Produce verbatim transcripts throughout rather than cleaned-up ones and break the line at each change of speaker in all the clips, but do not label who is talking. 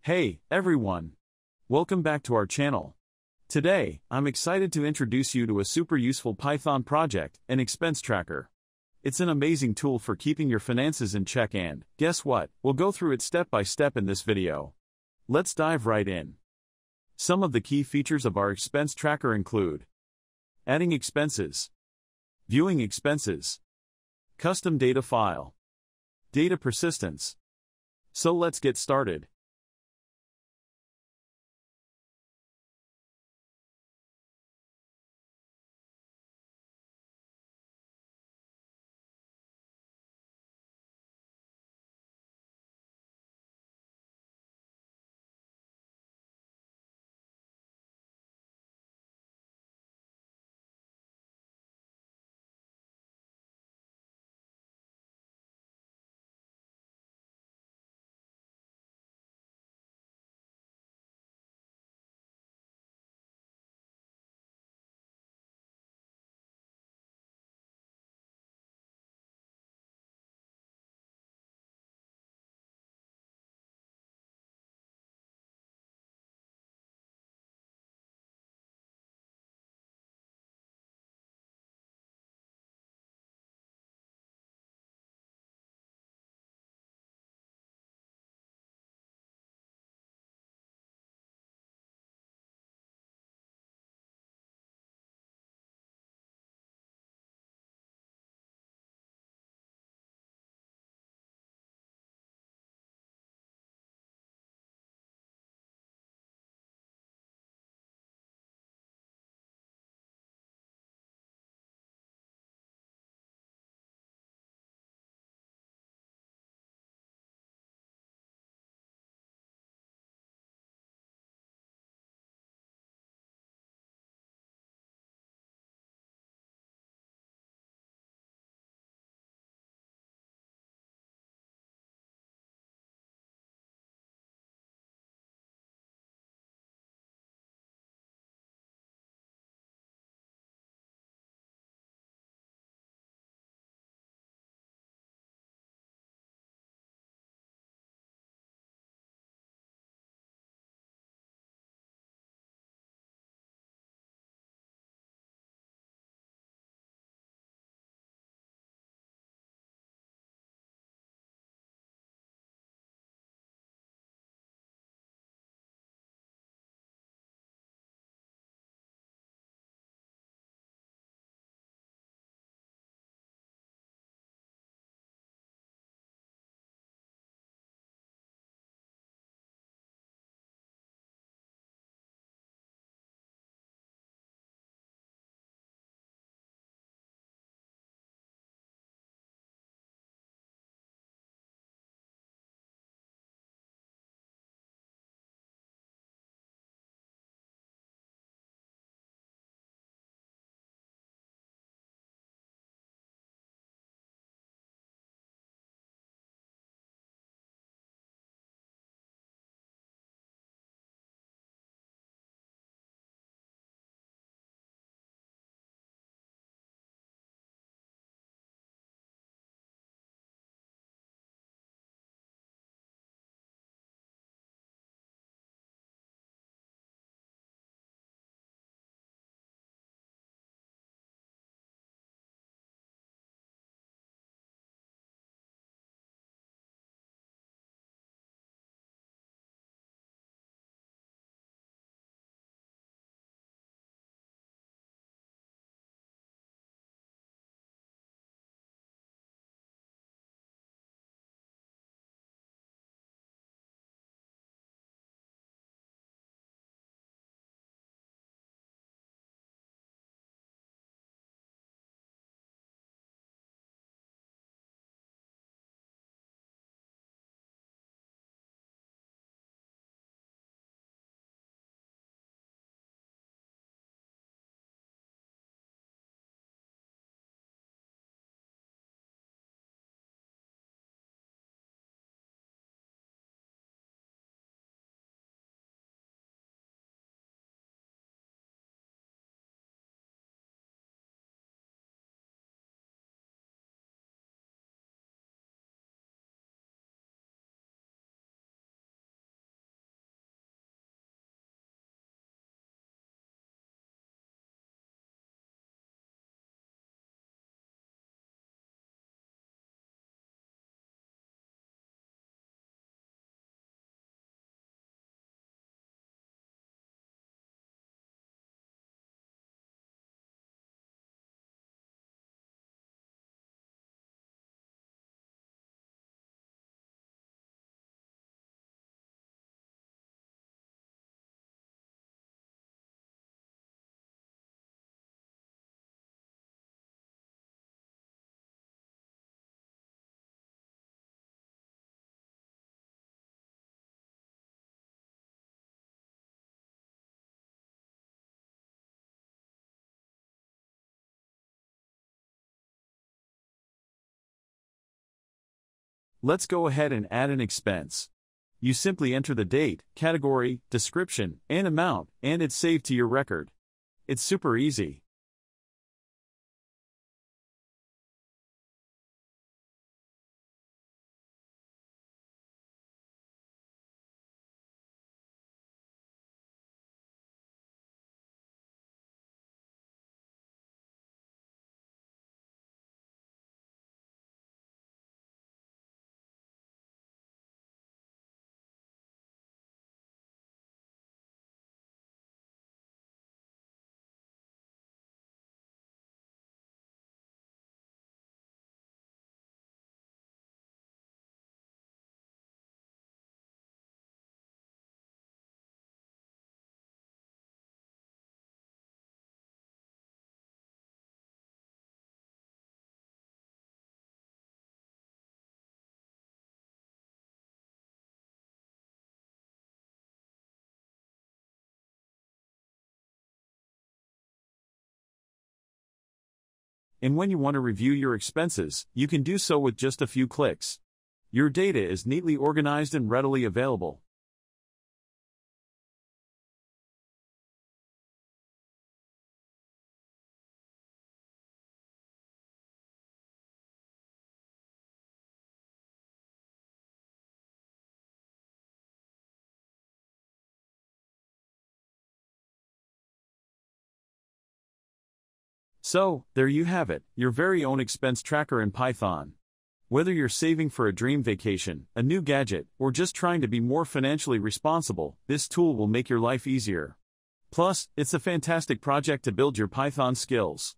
Hey, everyone! Welcome back to our channel. Today, I'm excited to introduce you to a super useful Python project, an expense tracker. It's an amazing tool for keeping your finances in check and, guess what, we'll go through it step by step in this video. Let's dive right in. Some of the key features of our expense tracker include adding expenses, viewing expenses, custom data file, data persistence. So let's get started. Let's go ahead and add an expense. You simply enter the date, category, description, and amount, and it's saved to your record. It's super easy. And when you want to review your expenses, you can do so with just a few clicks. Your data is neatly organized and readily available. So, there you have it, your very own expense tracker in Python. Whether you're saving for a dream vacation, a new gadget, or just trying to be more financially responsible, this tool will make your life easier. Plus, it's a fantastic project to build your Python skills.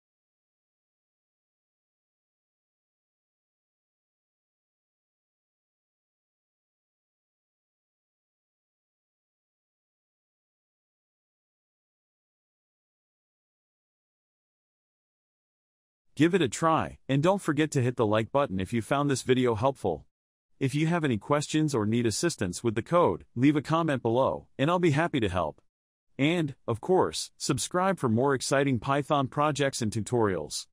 Give it a try, and don't forget to hit the like button if you found this video helpful. If you have any questions or need assistance with the code, leave a comment below, and I'll be happy to help. And, of course, subscribe for more exciting Python projects and tutorials.